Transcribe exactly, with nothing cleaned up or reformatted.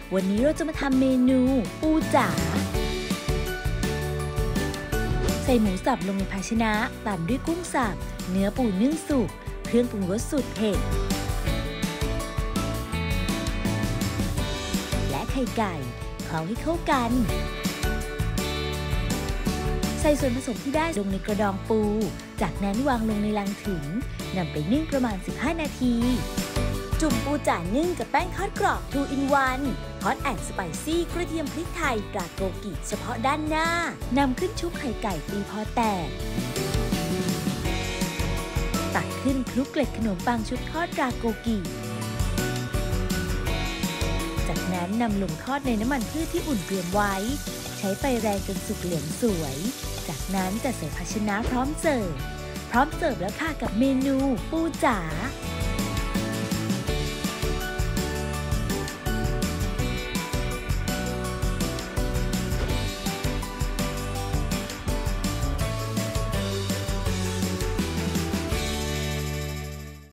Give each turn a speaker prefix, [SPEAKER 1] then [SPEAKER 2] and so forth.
[SPEAKER 1] วันนี้เราจะมาทำเมนูปูจ๋าใส่หมูสับลงในภาชนะตามด้วยกุ้งสับเนื้อปูนึ่งสุกเครื่องปรุงรสสูตรเผ็ดและไข่ไก่เคล้าให้เข้ากันใส่ส่วนผสมที่ได้ลงในกระดองปูจากนั้นวางลงในลังถึงนำไปนึ่งประมาณสิบห้านาทีจุ่มปูจ๋านึ่งกับแป้งทอดกรอบ ทู อิน วัน ฮอตแอนด์สไปซี่กระเทียมพริกไทยตราโกกิเฉพาะด้านหน้านำขึ้นชุบไข่ไก่ตีพอแตกตักขึ้นคลุกเกล็ดขนมปังชุบทอดตราโกกิจากนั้นนำลงทอดในน้ำมันพืชที่อุ่นเตรียมไว้ใช้ไฟแรงจนสุกเหลืองสวยจากนั้นจะใส่ภาชนะพร้อมเสิร์ฟพร้อมเสิร์ฟแล้วค่ะกับเมนูปูจ๋า